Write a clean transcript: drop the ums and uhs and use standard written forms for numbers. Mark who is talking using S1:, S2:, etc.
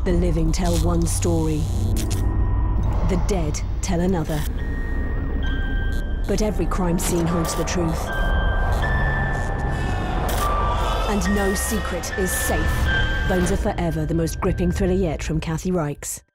S1: The living tell one story. The dead tell another. But every crime scene holds the truth. And no secret is safe. Bones are Forever, the most gripping thriller yet from Reichs.